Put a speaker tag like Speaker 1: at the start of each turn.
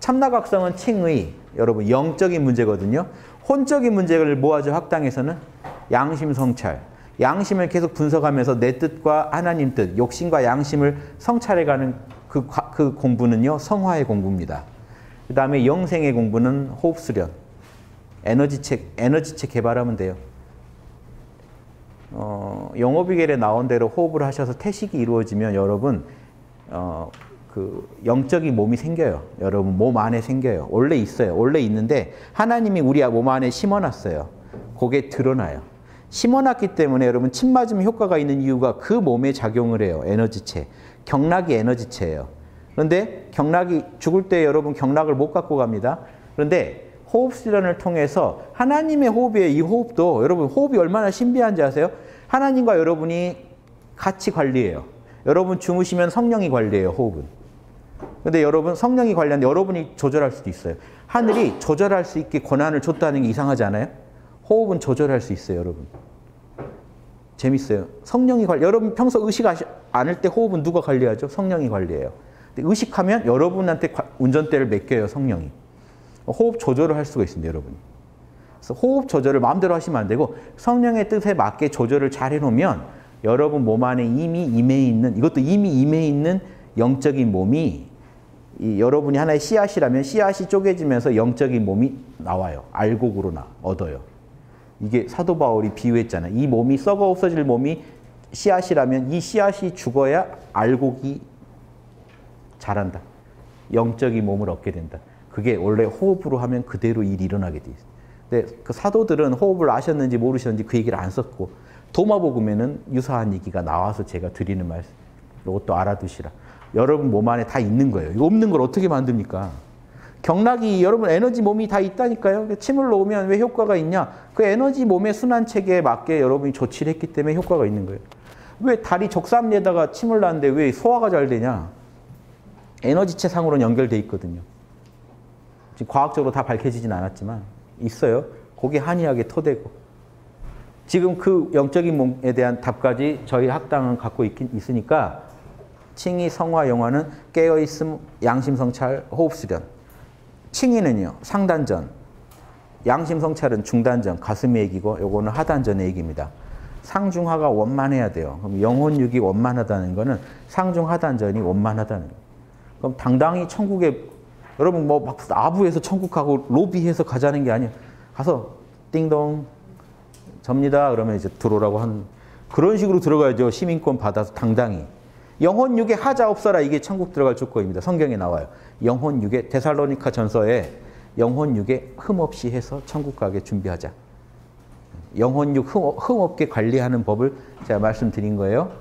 Speaker 1: 참나각성은 칭의, 여러분 영적인 문제거든요. 혼적인 문제를 뭐하죠? 학당에서는 양심 성찰. 양심을 계속 분석하면서 내 뜻과 하나님 뜻, 욕심과 양심을 성찰해가는 그 공부는요, 성화의 공부입니다. 그 다음에 영생의 공부는 호흡 수련, 에너지책 개발하면 돼요. 영어비결에 나온 대로 호흡을 하셔서 태식이 이루어지면 여러분 그 영적인 몸이 생겨요. 여러분 몸 안에 생겨요. 원래 있어요. 원래 있는데 하나님이 우리 몸 안에 심어놨어요. 그게 드러나요. 심어놨기 때문에 여러분 침 맞으면 효과가 있는 이유가 그 몸에 작용을 해요. 에너지체. 경락이 에너지체예요. 그런데 경락이 죽을 때 여러분 경락을 못 갖고 갑니다. 그런데 호흡 수련을 통해서 하나님의 호흡이에요. 이 호흡도 여러분 호흡이 얼마나 신비한지 아세요? 하나님과 여러분이 같이 관리해요. 여러분 주무시면 성령이 관리해요. 호흡은. 근데 여러분 성령이 관리하는데 여러분이 조절할 수도 있어요. 하늘이 조절할 수 있게 권한을 줬다는 게 이상하지 않아요? 호흡은 조절할 수 있어요. 여러분. 재밌어요. 성령이 관리. 여러분 평소 의식하지 않을 때 호흡은 누가 관리하죠? 성령이 관리해요. 근데 의식하면 여러분한테 운전대를 맡겨요. 성령이. 호흡 조절을 할 수가 있습니다. 여러분이. 그래서 호흡 조절을 마음대로 하시면 안 되고 성령의 뜻에 맞게 조절을 잘 해놓으면 여러분 몸 안에 이미 임해 있는, 이것도 이미 임해 있는 영적인 몸이 여러분이 하나의 씨앗이라면 씨앗이 쪼개지면서 영적인 몸이 나와요. 알곡으로 얻어요. 이게 사도 바울이 비유했잖아요. 이 몸이 썩어 없어질 몸이 씨앗이라면 이 씨앗이 죽어야 알곡이 자란다. 영적인 몸을 얻게 된다. 그게 원래 호흡으로 하면 그대로 일이 일어나게 돼 있어요. 근데 그 사도들은 호흡을 아셨는지 모르셨는지 그 얘기를 안 썼고 도마복음에는 유사한 얘기가 나와서 제가 드리는 말씀. 이것도 알아두시라. 여러분 몸 안에 다 있는 거예요. 이거 없는 걸 어떻게 만듭니까? 경락이 여러분 에너지 몸이 다 있다니까요. 침을 놓으면 왜 효과가 있냐? 그 에너지 몸의 순환 체계에 맞게 여러분이 조치를 했기 때문에 효과가 있는 거예요. 왜 다리 적삼리에다가 침을 놨는데 왜 소화가 잘 되냐? 에너지체 상으로는 연결돼 있거든요. 지금 과학적으로 다 밝혀지진 않았지만 있어요. 그게 한의학의 토대고. 지금 그 영적인 몸에 대한 답까지 저희 학당은 갖고 있으니까 칭의, 성화, 영화는 깨어있음, 양심성찰, 호흡수련. 칭의는요, 상단전. 양심성찰은 중단전, 가슴의 얘기고 요거는 하단전의 얘기입니다. 상중하가 원만해야 돼요. 그럼 영혼육이 원만하다는 거는 상중하단전이 원만하다는 거예요. 그럼 당당히 천국에 여러분 뭐 막 아부해서 천국하고 로비해서 가자는 게 아니에요. 가서 띵동 접니다. 그러면 이제 들어오라고 하는 그런 식으로 들어가야죠. 시민권 받아서 당당히. 영혼육에 하자 없어라. 이게 천국 들어갈 조건입니다. 성경에 나와요. 영혼육에 데살로니가 전서에 영혼육에 흠없이 해서 천국 가게 준비하자. 영혼육 흠없게 관리하는 법을 제가 말씀드린 거예요.